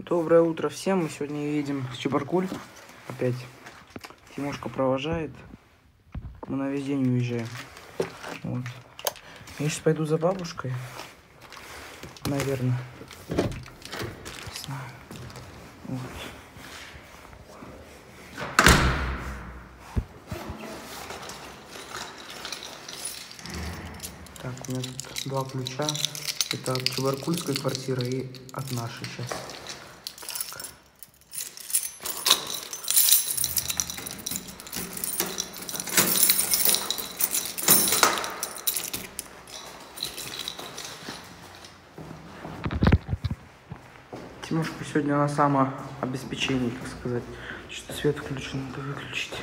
Доброе утро всем. Мы сегодня едем в Чебаркуль. Опять Тимошка провожает. Мы на весь день уезжаем. Вот. Я сейчас пойду за бабушкой. Наверное. Не знаю. Вот. Так, у меня тут два ключа. Это от Чебаркульской квартиры и от нашей сейчас. Так. Тимошка сегодня на самообеспечении, так сказать. Что-то свет включен, надо выключить.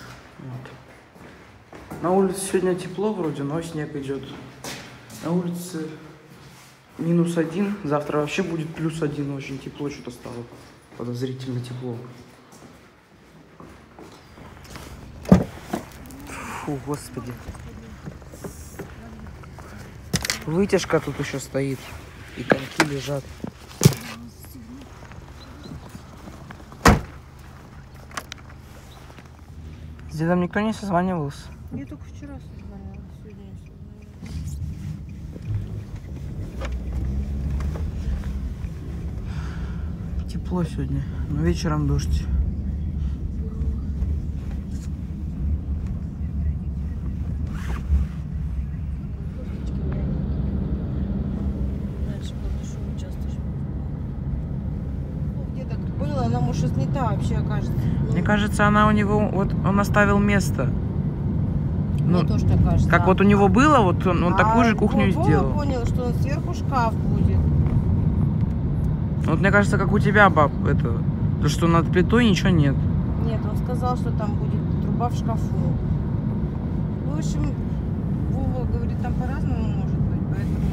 Вот. На улице сегодня тепло вроде, но снег идет. На улице -1, завтра вообще будет +1, очень тепло что-то стало, подозрительно тепло. Фу, господи. Вытяжка тут еще стоит, и коньки лежат. С дедом никто не созванивался? Я только вчера созвонилась, сегодня не созвонилась. Тепло сегодня, но вечером дождь. Раньше было шум часто. Где-то было, она может не та вообще окажется. Мне кажется, она у него, вот он оставил место. Мне тоже так кажется. Как вот у него было, вот он такую же кухню и сделал. Я понял, что он сверху шкаф будет. Вот мне кажется, как у тебя, баб, это, то, что над плитой ничего нет. Нет, он сказал, что там будет труба в шкафу. В общем, Вова говорит, там по-разному может быть, поэтому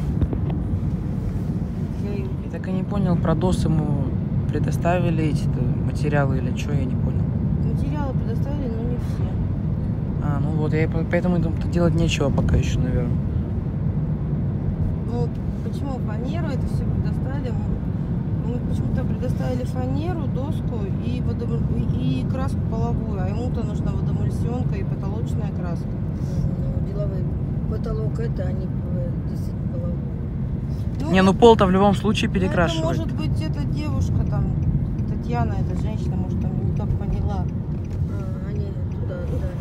я и... Я так и не понял, про ДОС ему предоставили эти-то материалы или что, я не понял. Материалы предоставили, но не все. А, ну вот, я поэтому думаю, делать нечего пока еще, наверное. Ну, почему фанеру это все предоставили? Мы почему-то предоставили фанеру, доску и краску половую, а ему-то нужна водоэмульсионка и потолочная краска. Деловой потолок это, а не действительно половой. Не, ну пол-то в любом случае это перекрашивать. может быть, эта девушка там, Татьяна, эта женщина, может, там не так поняла. Они туда.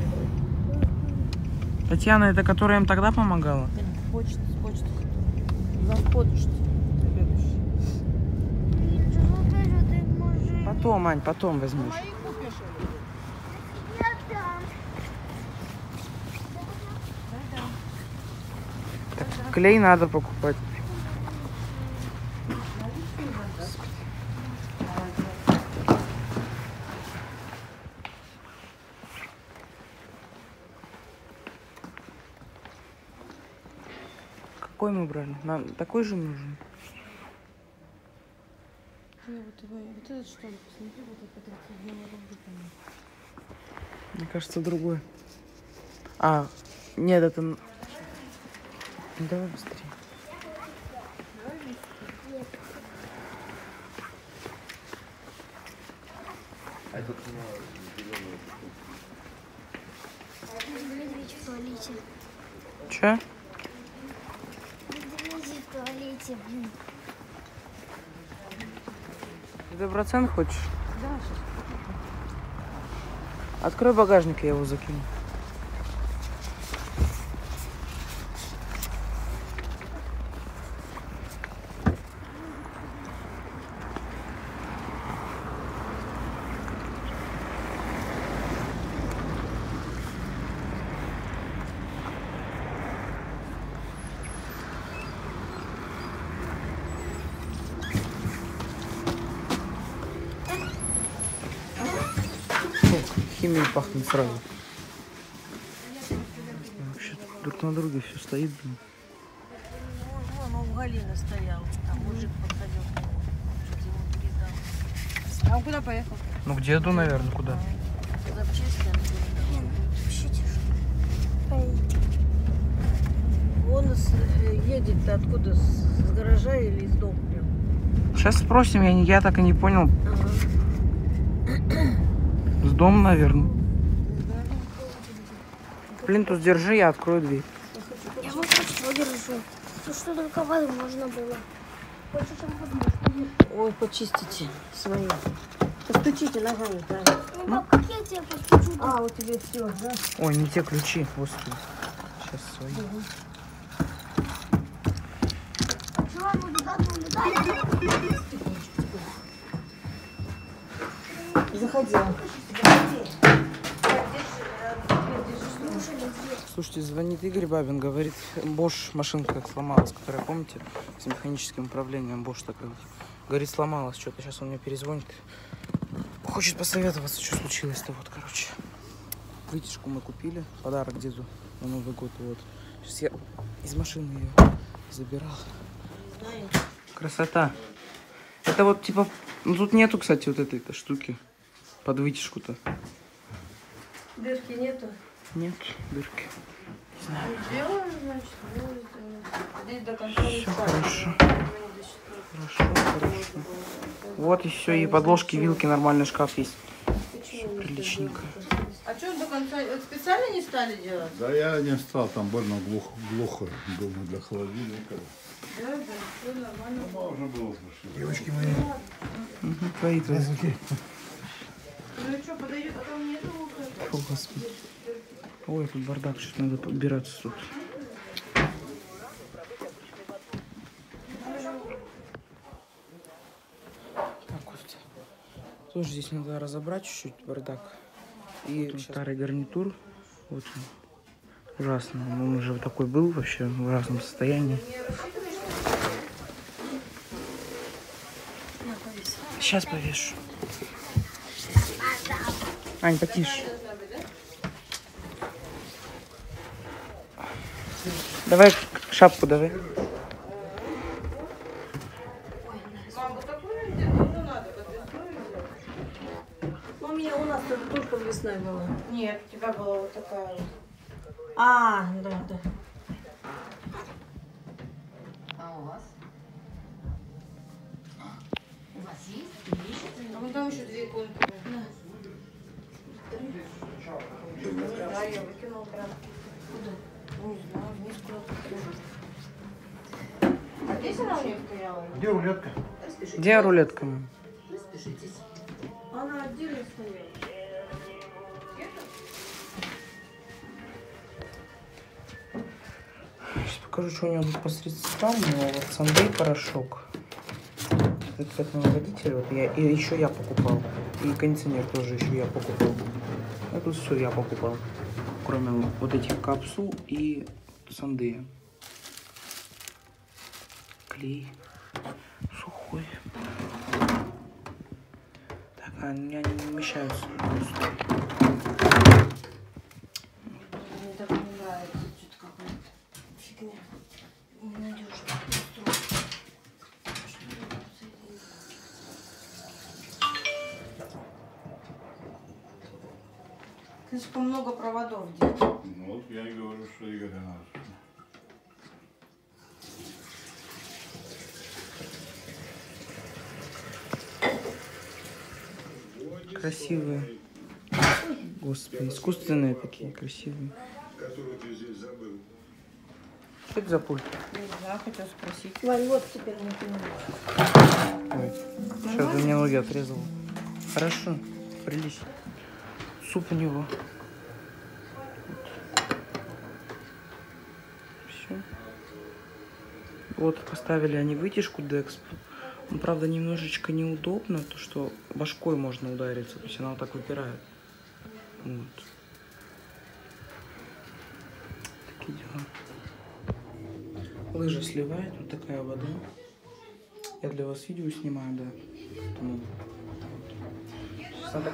Татьяна, это которая им тогда помогала? Почта, с почты. Завпочта. Потом, Ань, потом возьмешь. Мои купишь? Так, клей надо покупать. Какой мы брали? Нам такой же нужен? Вот этот что ли, посмотри, вот это 31 рубль, по-моему. Мне кажется, другой. А, нет, это... Ну, давай быстрее. Дмитрий в туалете. Че? Дмитрий в туалете, блин. Ты доброцен хочешь? Да, сейчас. Открой багажник, я его закину. Химией пахнет сразу. Вообще друг на друге все стоит, блин. Вон у Галины стоял, там мужик подходил к нему, что-то ему передал. А он куда поехал? Ну к деду, наверное, куда? Запчасти. Он едет откуда? С гаража или из дома прям? Сейчас спросим, я так и не понял. С дома, наверное. Плинтус, держи, я открою дверь. Я вот что держу. Ну что только воду можно было. Больше, чем возможно. Ой, почистите свои. Постучите ногами, да. Ну, пап, как я тебе постучу? А, у тебя все, да? Ой, не те ключи, господи. Сейчас свои. Чего мы туда улетали? Заходи. Слушайте, звонит Игорь Бабин, говорит, Bosch машинка сломалась, которая, помните, с механическим управлением Bosch такая. Говорит, сломалась что-то, сейчас он мне перезвонит. Хочет посоветоваться, что случилось-то, вот, короче. Вытяжку мы купили, подарок деду на Новый год, вот. Сейчас я из машины ее забирал. Красота. Это вот, типа, ну тут нету, кстати, вот этой штуки под вытяжку-то. Дырки нету? Нет дырки. Делаем, значит, здесь до конца не Все ставим. хорошо. Хорошо. Вот и все, и подложки, вилки, нормальный шкаф есть. Все приличненько. А что до конца? Вот специально не стали делать? Да я не стал, там больно глухо, думаю, для холодильника. Да, все нормально. Можно было слушать. Девочки мои. Твои. Ну и что, подойдет, а там нету лука? Фу, господи. Ой, тут бардак, что-то надо подбираться тут. Так вот. Тоже здесь надо разобрать чуть-чуть бардак. И старый гарнитур. Вот он. Ужасно. Он уже вот такой был вообще в ужасном состоянии. Сейчас повешу. Ань, потише. Давай шапку давай. Мам, вот такую где-то ну, надо, под весной взять. У меня у нас тут только весной было. Нет, у тебя была вот такая вот. А, да. А вон там еще две иконки. Да, я выкинула прям. Куда? Ну, не знаю, вниз куда-то. А здесь она у нее стояла? Где рулетка? Где рулетка? Она отдельно стояла. Сейчас покажу, что у него тут по средствам. У него вот Сандей порошок. Это цветновыводитель. Вот я, и еще я покупал. И кондиционер тоже еще я покупал. А тут все я покупал. Кроме вот этих капсул и Сандея. Клей сухой. Так, а у меня не вмещаются. Мне так не нравится. Что-то какая-то фигня. Ненадежно. Слишком много проводов здесь. Ну вот я и говорю, что Игорь надо. Красивые. Господи, искусственные такие, красивые. Что это за пульт? Не знаю, хотел спросить. Вань, вот теперь не понимаю. Ой, сейчас ты мне ноги отрезал. Хорошо, прилично. Суп у него. Все. Вот поставили они вытяжку Декс. Ну, правда, немножечко неудобно, то что башкой можно удариться, то есть она вот так выпирает. Вот. Такие дела. Лыжа сливает, вот такая вода. Я для вас видео снимаю, да. Поэтому, вот. Сейчас надо...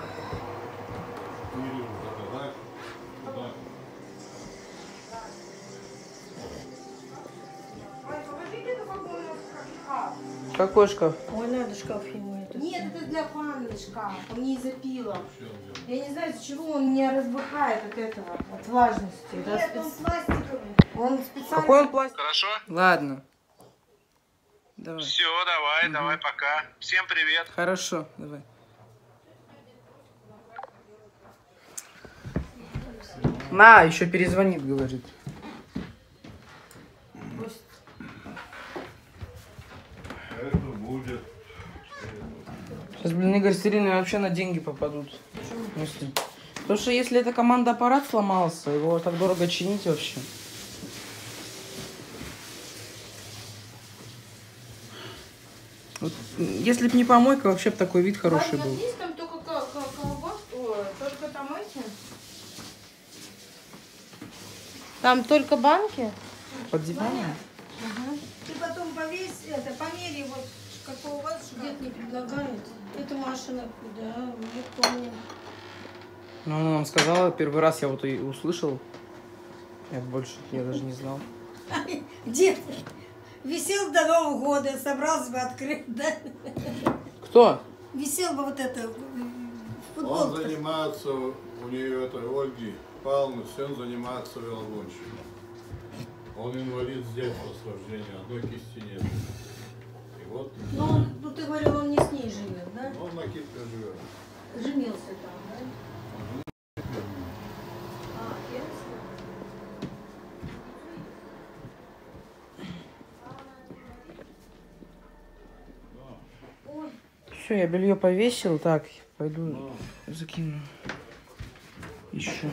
Какой шкаф? Ой, надо шкаф ему это. Нет, это для ванны шкаф. Он не запила. Я не знаю, из чего он не разбухает от этого, от влажности. Нет, он пластиковый. Он специально... Какой он пластик? Хорошо. Ладно. Давай. Все, давай, пока. Всем привет. Хорошо, давай. На, еще перезвонит, говорит. Это будет. Сейчас, блин, Игорь с Ириной вообще на деньги попадут. Почему? Потому что если эта команда аппарат сломался, его так дорого чинить вообще. Вот, если б не помойка, вообще бы такой вид хороший был. Здесь там только только там эти. Там только банки? Под диваном? Ты потом повесь, померяй, вот какого у вас Дед не предлагает. Это машина, да, мы помним. Ну, она нам сказала, первый раз я вот и услышал. Я больше, я даже не знал. Дед висел до Нового года, собрался бы открыть, да? Кто? Висел бы вот это, Он футболка. занимается, у нее это Ольги Павловны, сын занимается велогонщиком. Он инвалид с детства с рождения, одной кисти нет. И вот, Ну, ты говорил, он не с ней живет, да? он на Кипре живет. Женился там, да? А, ясно. Все, я белье повесил. Так, пойду закину. Еще.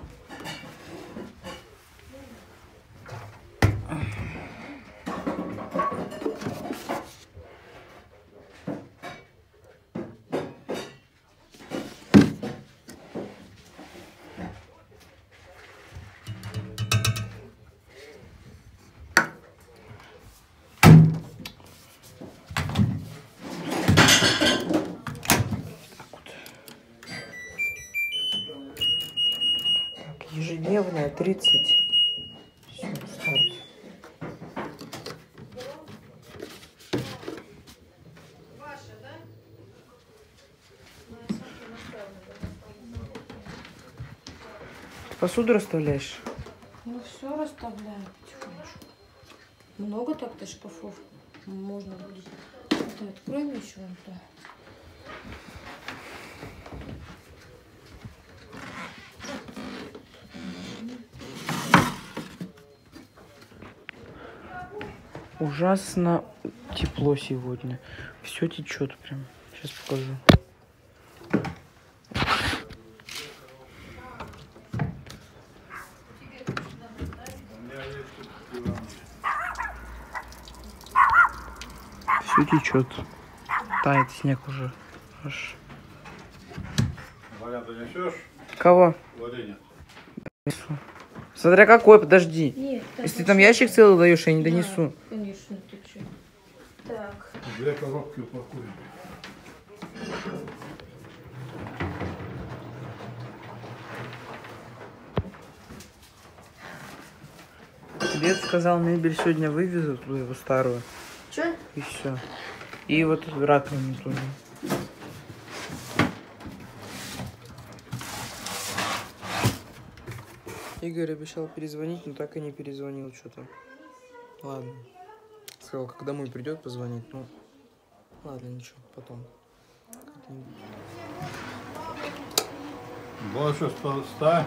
Ежедневная 30. Все, старт. Посуду расставляешь? Ну все расставляем потихонечку. Много так-то шкафов можно будет. Это откроем еще вон то. Ужасно тепло сегодня. Все течет прям. Сейчас покажу. Все течет. Тает снег уже. Аж. Валя, ты несешь? Кого? Варенье. Смотря какой, подожди. Нет, Если ты там ящик целый даешь, я не донесу. Конечно, ты что. Так. 2 коробки упакуем. Дед сказал, мебель сегодня вывезут, его старую. Че? И все. И вот раковину тоже. Игорь обещал перезвонить, но так и не перезвонил что-то. Ладно. Сказал, как домой придет, позвонит. Ну, ладно, ничего, потом. Как-нибудь. Больше 100?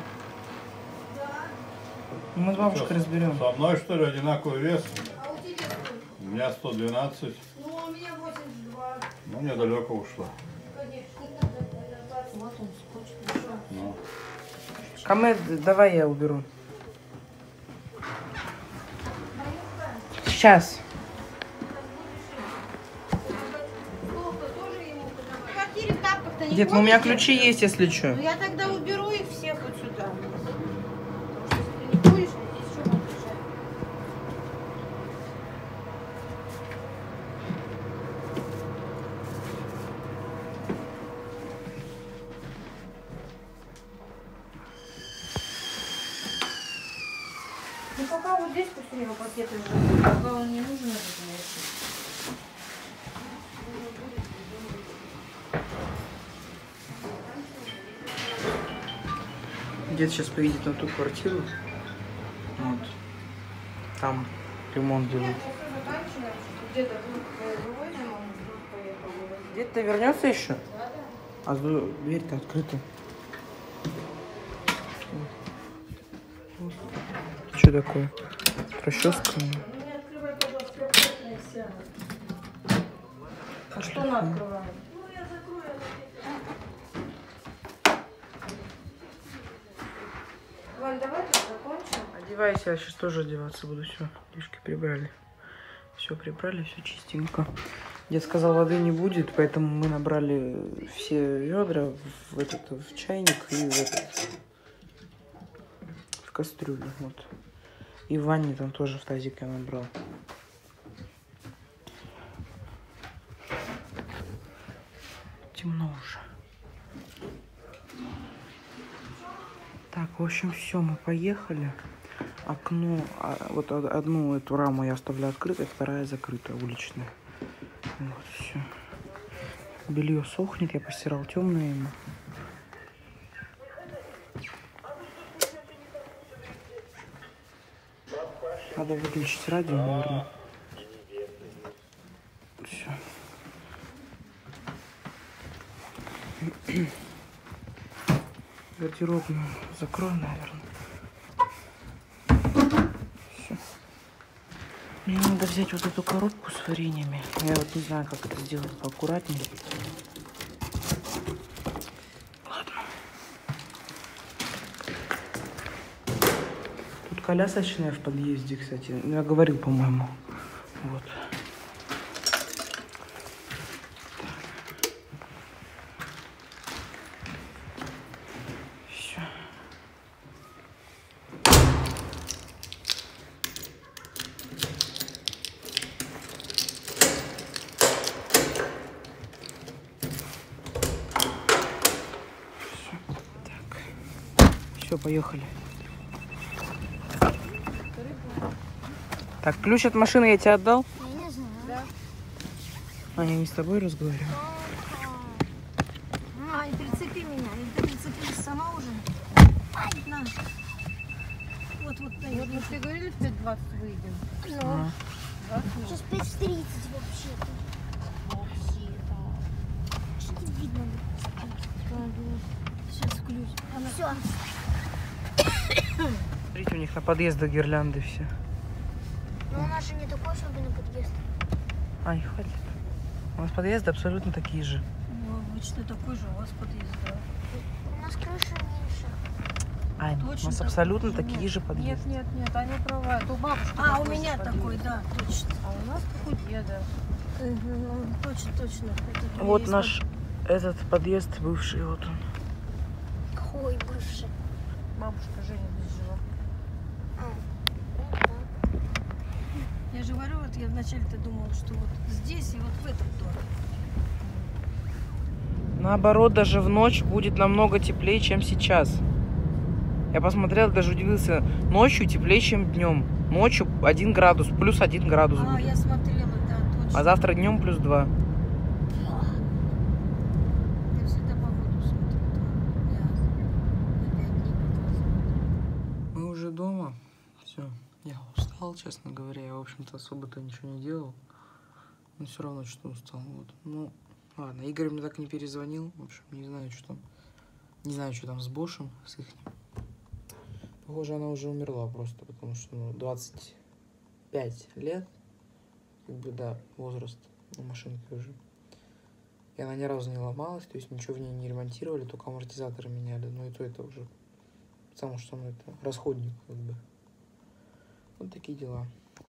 Ну, мы с бабушкой разберем. Со мной, что ли, одинаковый вес? А у тебя сколько? У меня 112. Ну, у меня 82. Ну, недалеко ушла. Конечно. Вот он, скотч пришел. Ну. Камед, давай я уберу. Сейчас. В квартире в тапках-то не Дед, ну у меня ходите? ключи есть, если что. Ну я тогда уберу их всех вот сюда. Потому что если ты не будешь, здесь что будет лежать? Ну пока вот здесь пусть у него пакеты лежат. Пока он не нужен этот ящик. Дед сейчас поедет на ту квартиру. Вот. Там ремонт делают. Все заканчиваем, что Где-то вывозим, он вдруг поехал. Дед-то вернется еще? А дверь-то открыта. Что такое? Расческа? Ну не открывай, пожалуйста, плотная вся. А что она открывает? Ну я закрою, Вань, давай тут закончим. Одевайся, я сейчас тоже одеваться буду. Все, девушки прибрали. Все прибрали, все чистенько. Дед сказал, воды не будет, поэтому мы набрали все ведра в чайник и в кастрюлю. Вот. И в ванне там тоже в тазик я набрал. Темно уже. Так, в общем, все, мы поехали. Окно, вот одну эту раму я оставляю открытой, вторая закрытая, уличная. Вот, все. Белье сохнет, я постирал темное ему. Надо выключить радио, наверное. Все. Гардеробную закрою, наверное. Все. Мне надо взять вот эту коробку с вареньями. Я вот не знаю, как это сделать поаккуратнее. Ладно. Тут колясочная в подъезде, кстати. Я говорил, по-моему. Вот. Все, поехали. Так, ключ от машины я тебе отдал? Я не знаю. Да. А, я не с тобой разговариваю. А, и прицепи меня. Или ты прицепилась сама уже? На. Вот, Вот мы тебе говорили, в 5:20 выйдем. Ну, 20 минут. сейчас 5:30 вообще-то. Что-то видно. Сейчас включу. Все. Смотрите, у них на подъездах гирлянды все. Но у нас же не такой особенный подъезд. Ай, хватит. У нас подъезды абсолютно такие же. Ну, обычно такой же у вас подъезд, да. У нас крыша меньше. Ань, у Точно нас такой абсолютно же. такие же подъезды. Нет, они права. Это у бабушки. А, такой у же меня подъезд. такой, да, точно. А у нас как у деда. Точно, точно. Это Вот есть наш этот подъезд бывший, вот он. Ой, бывший. Бабушка Женя здесь жила. Я же говорю, вот я вначале-то думала, что вот здесь и вот в этом доме. Наоборот, даже в ночь будет намного теплее, чем сейчас. Я посмотрел, даже удивился. Ночью теплее, чем днем. Ночью 1 градус, плюс 1 градус А, будет. я смотрела, да, точно. А завтра днем плюс 2. Я всегда погоду смотрю. Да. Я на 5 дней показываю. Мы уже дома. Все. Я устал, честно говоря. Я, в общем-то, особо-то ничего не делал. Но все равно что устал. Вот. Ну, ладно. Игорь мне так и не перезвонил. В общем, не знаю, что там. Не знаю, что там с Бошем, с их. Похоже, она уже умерла просто, потому что 25 лет. Как бы, да, возраст у машинки уже. И она ни разу не ломалась, то есть ничего в ней не ремонтировали, только амортизаторы меняли. Но и то это уже. Потому что, это расходник, как бы. Вот такие дела.